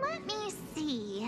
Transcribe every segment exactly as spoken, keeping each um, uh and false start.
Let me see.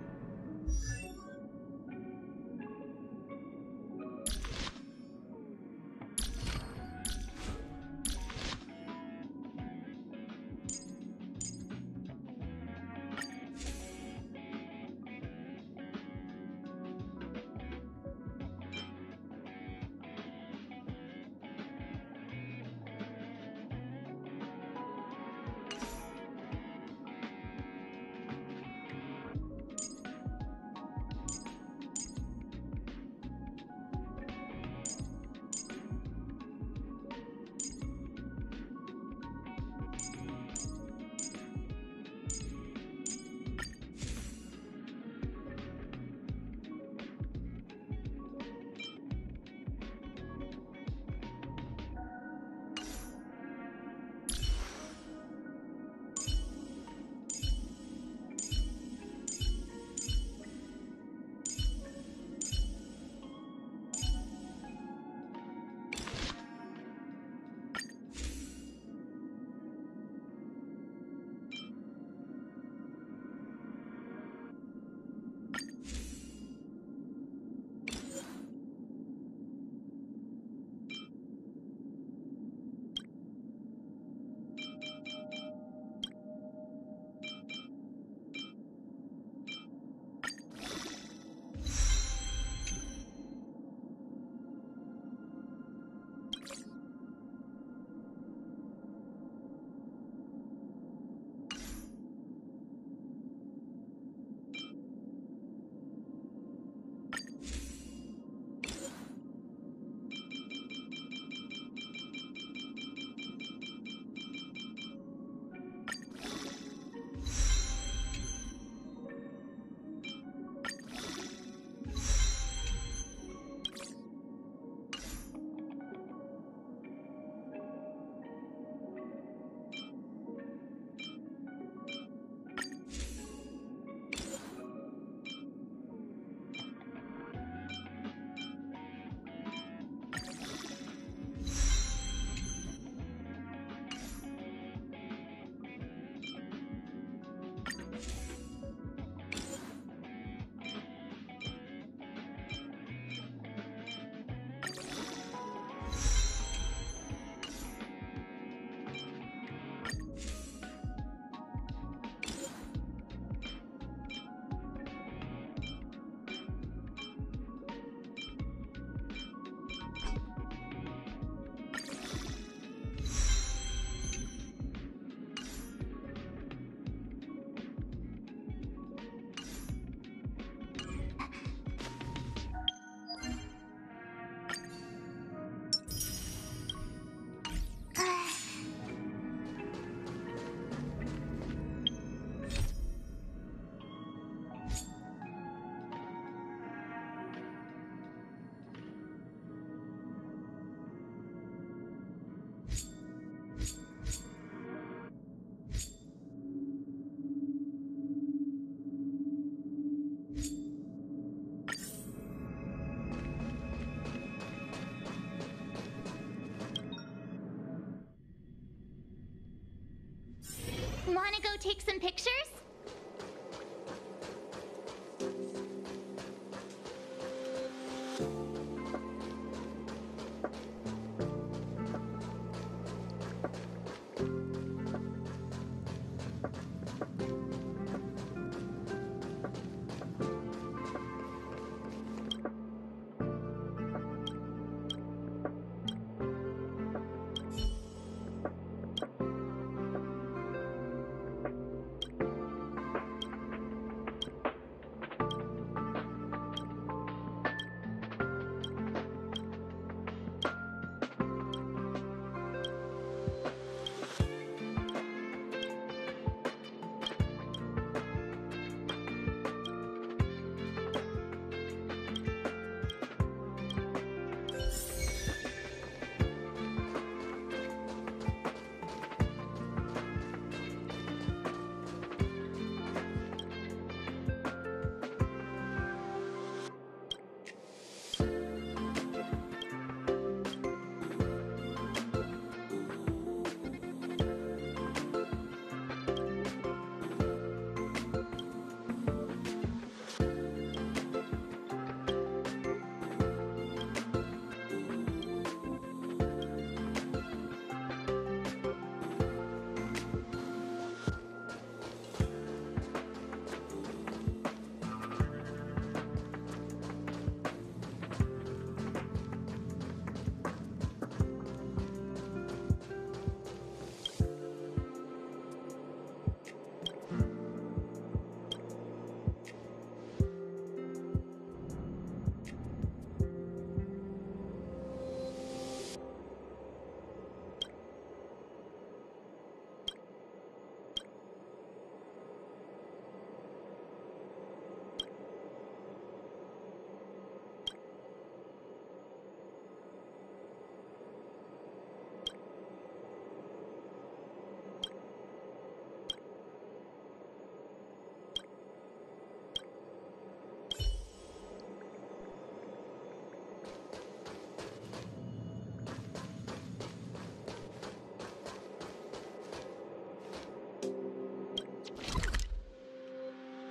Wanna go take some pictures?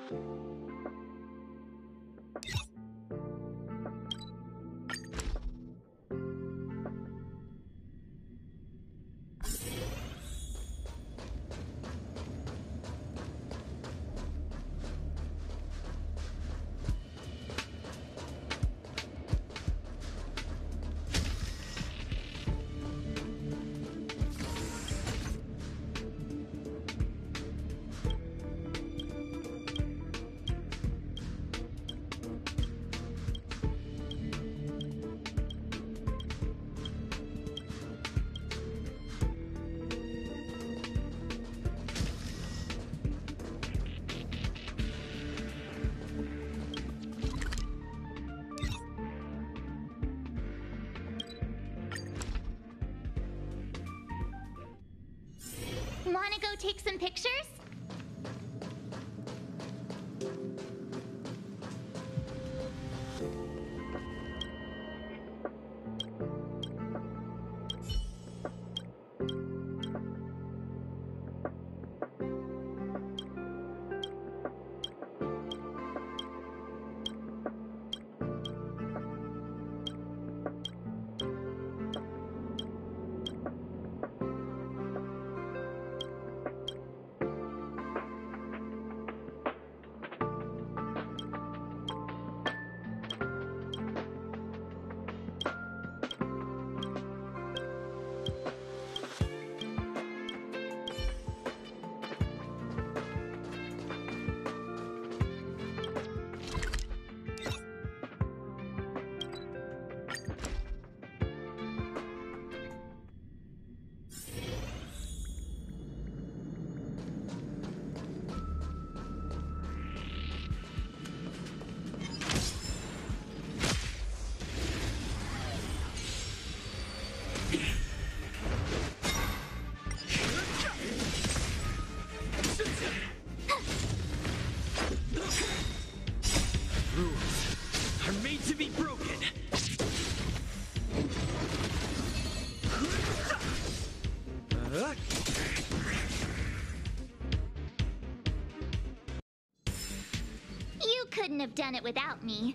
Wanna go take some pictures? Rules are made to be broken. Uh, You couldn't have done it without me.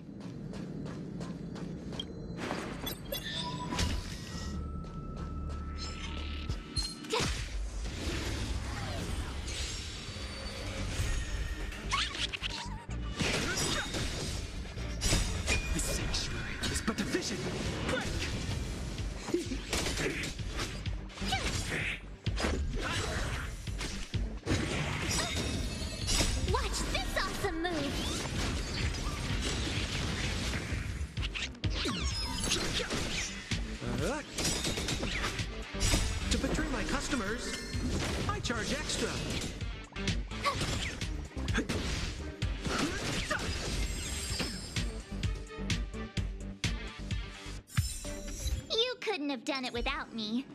the sanctuary is but a vision. Break! Watch this awesome move! Uh, to betray my customers, I charge extra. You couldn't have done it without me.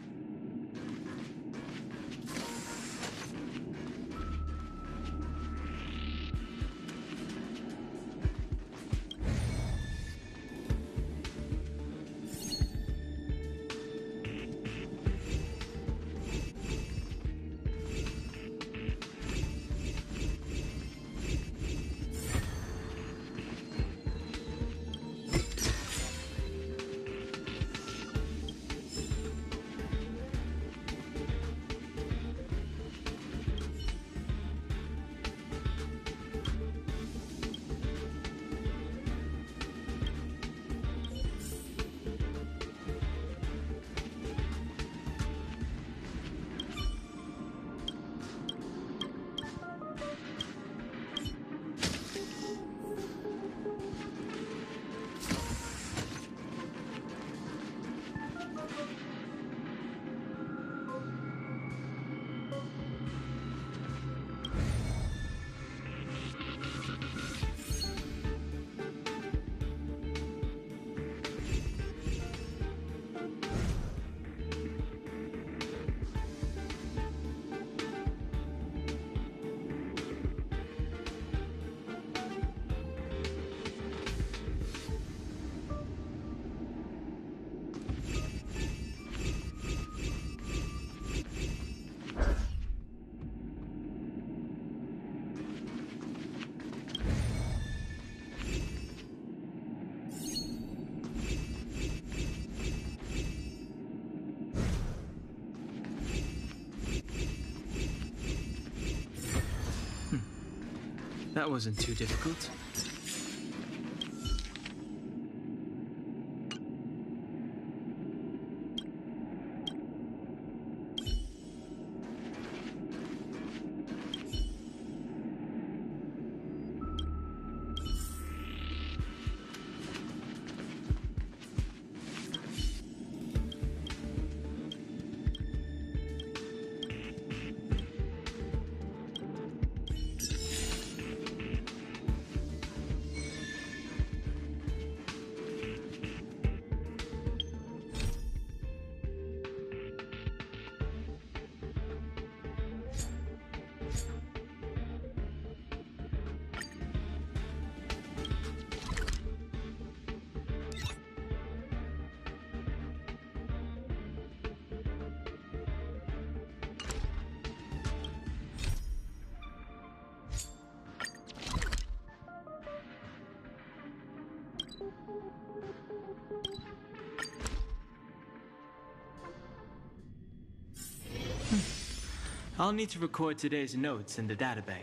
That wasn't too difficult. I'll need to record today's notes in the databank.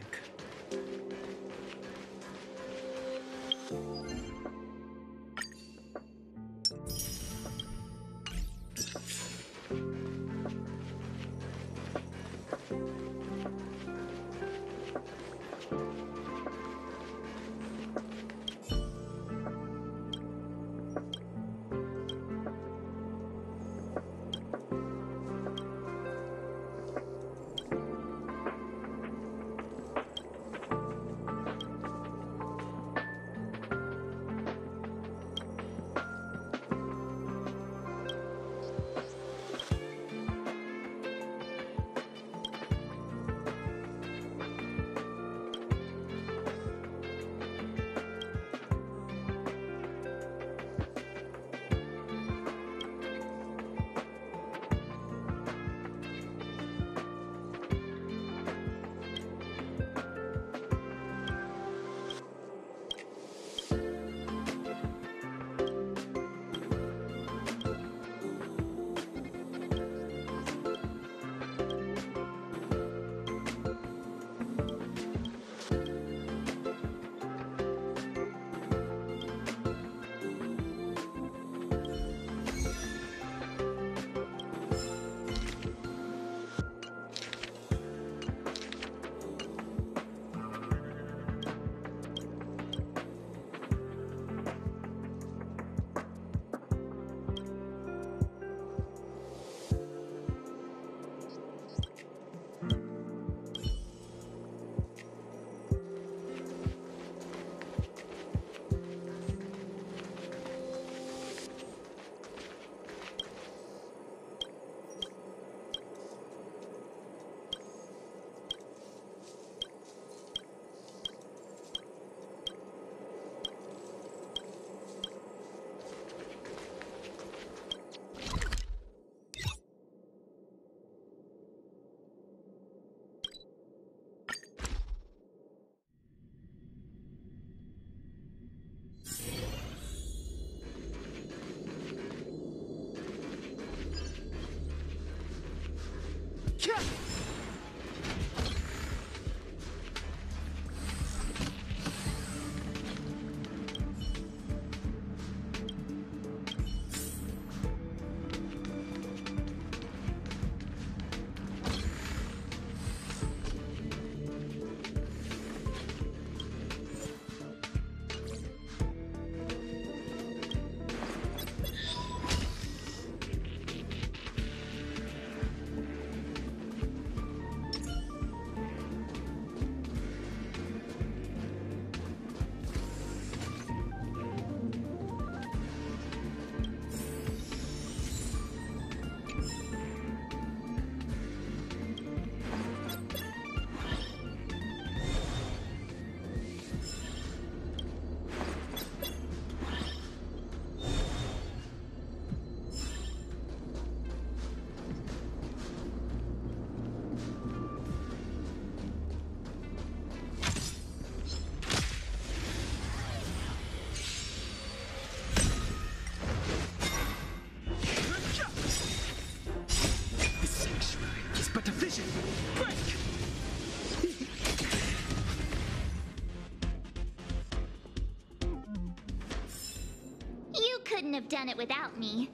have done it without me.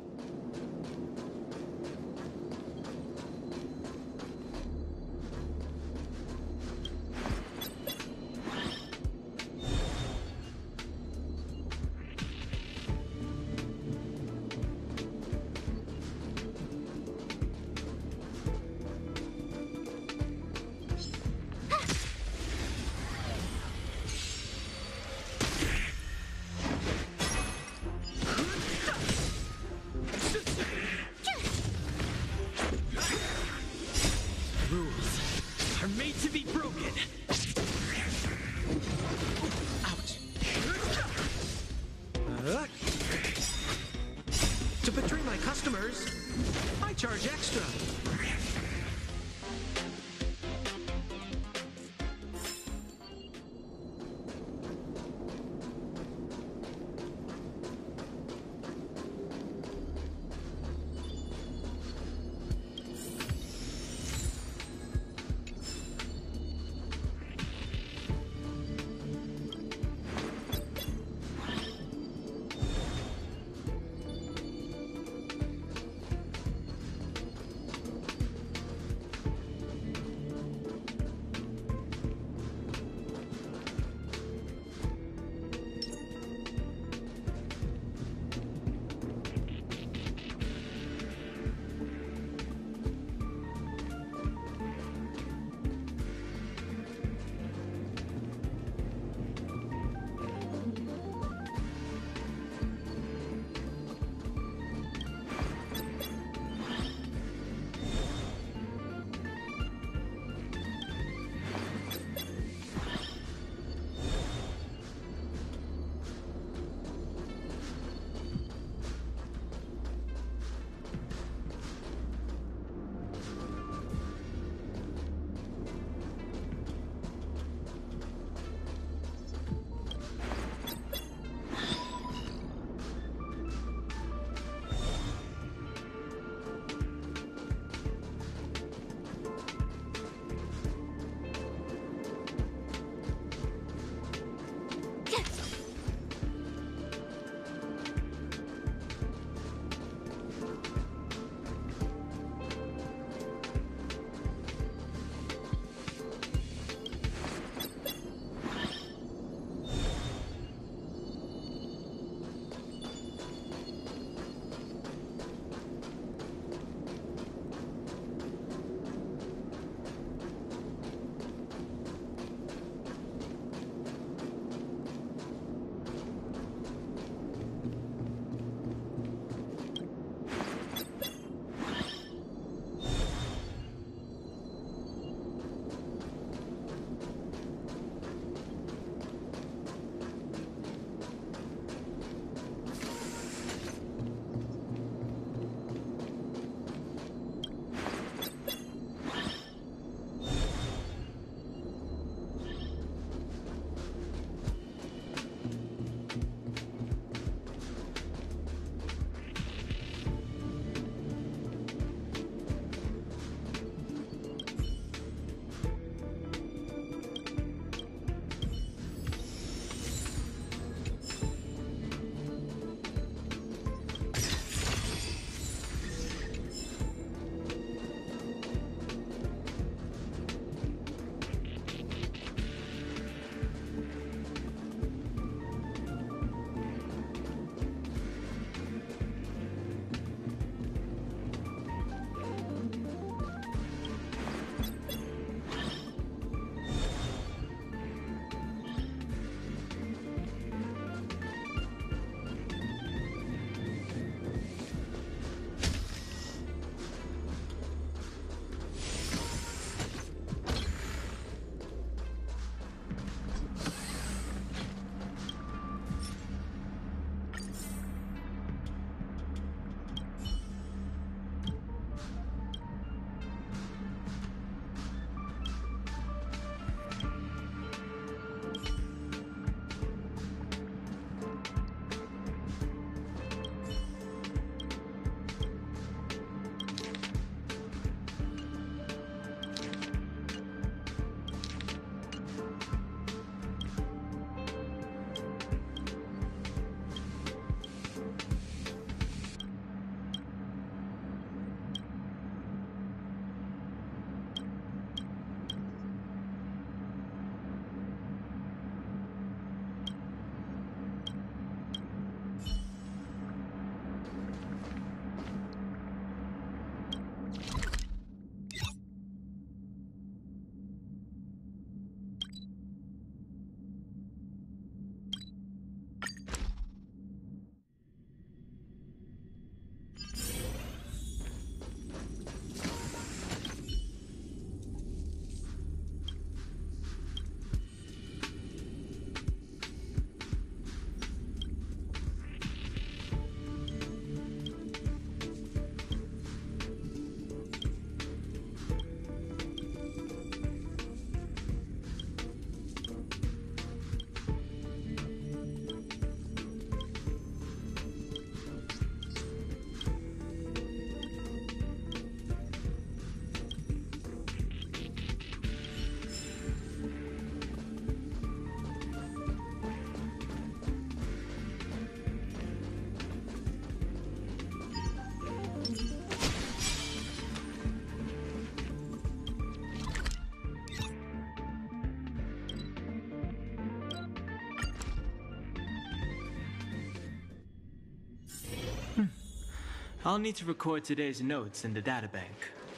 I'll need to record today's notes in the databank.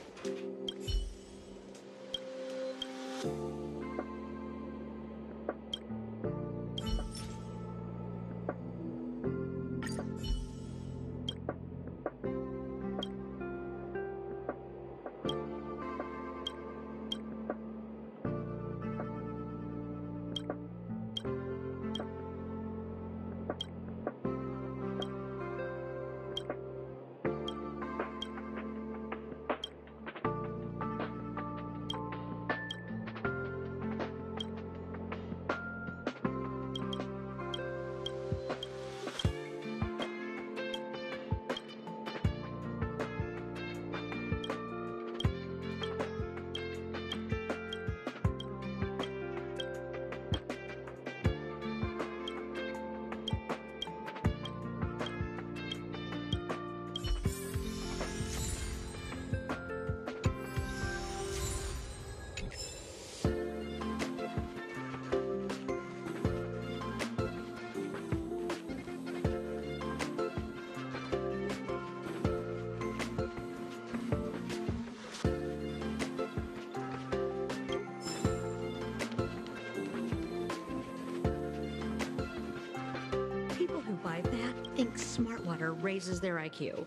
People who buy that think smart water raises their I Q.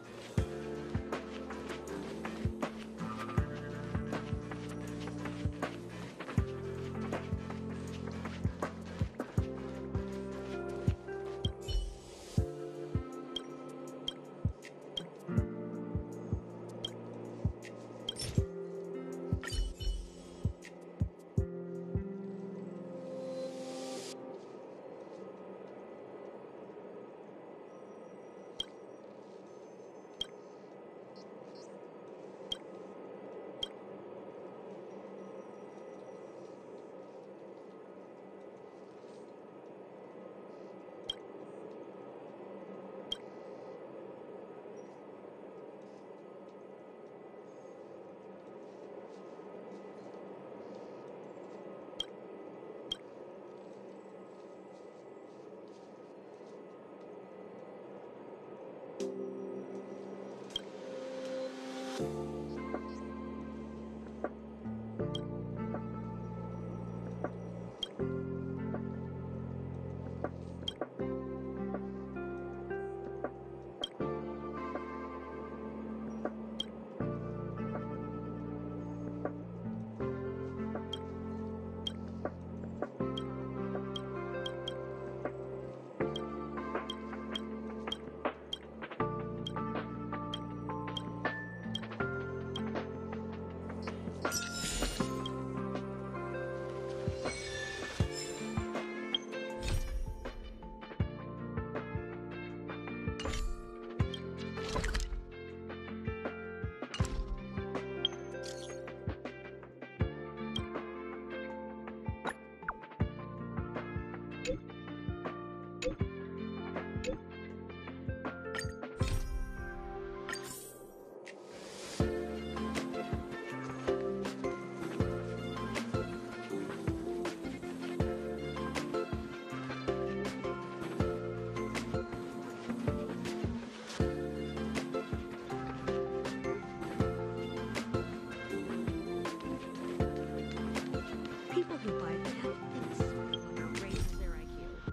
People who buy that think smart water raises their I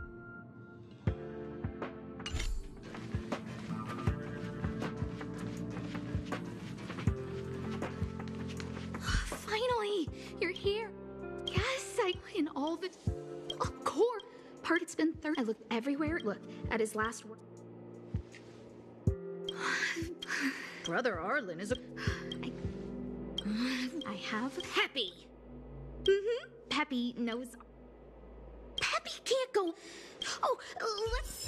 Q. Finally, you're here. Yes, I in all the oh, core part. It's been thirty. I looked everywhere. Look at his last work. Brother Arlen is a... I, I have Peppy. Mm-hmm. Peppy knows. Peppy can't go. Oh, let's.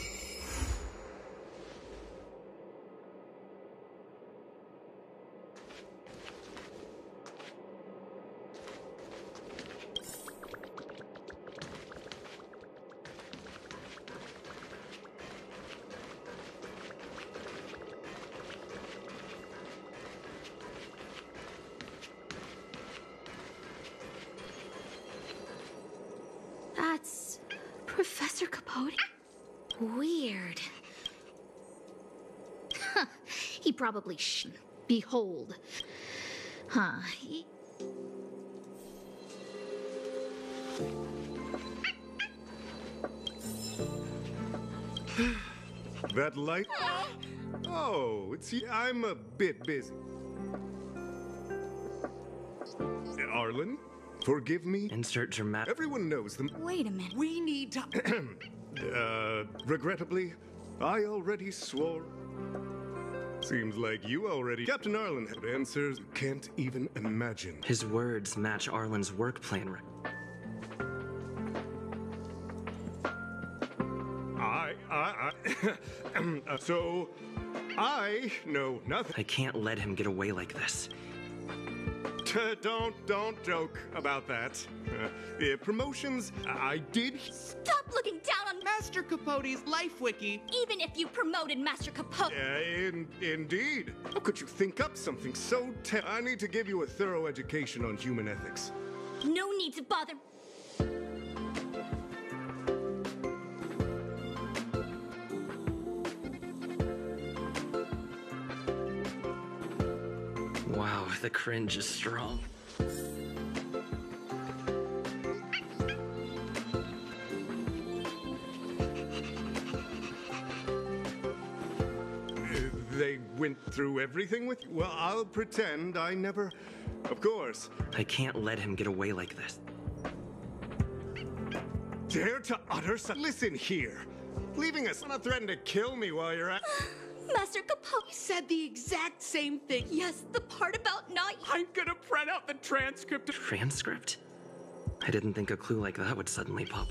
That's Professor Capote. Weird. Huh. He probably sh. Behold. Huh. He- That light? Oh, it's I'm a bit busy. Arlen, forgive me. Insert dramatic. Everyone knows them. Wait a minute. We need to. Uh, regrettably, I already swore. Seems like you already. Captain Arlen had answers you can't even imagine. His words match Arlen's work plan. Right? I, I, I. uh, so, I know nothing. I can't let him get away like this. Don't, don't joke about that. Uh, uh, promotions, I did. Stop looking down on Master Capote's life wiki. even if you promoted Master Capote. Uh, in, indeed. How could you think up something so te- I need to give you a thorough education on human ethics. No need to bother. Wow, the cringe is strong. Uh, they went through everything with you? Well, I'll pretend I never. Of course. I can't let him get away like this. Dare to utter such. Listen here. Leaving us not threaten to kill me while you're at. Master Capote. He said the exact same thing. Yes, the part about not. I'm gonna print out the transcript. Transcript? I didn't think a clue like that would suddenly pop.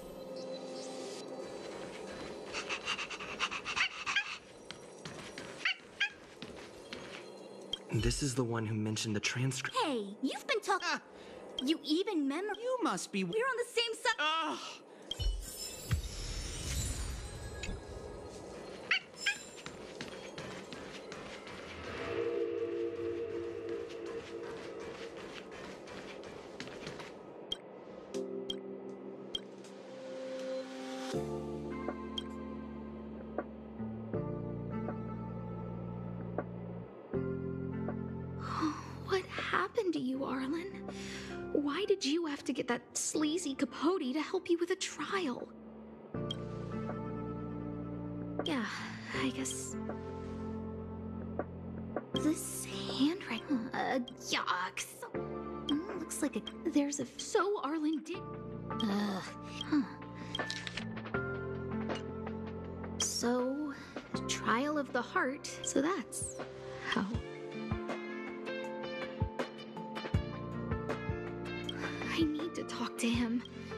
This is the one who mentioned the transcript. Hey, you've been talking. Ah. You even memor. You must be. We're on the same side. Ugh. What happened to you, Arlen? Why did you have to get that sleazy Capote to help you with a trial? Yeah, I guess. This handwriting. Uh, yuck. So, mm, looks like a, there's a. So Arlen did. Ugh. Huh. So, trial of the heart. So that's how. I need to talk to him.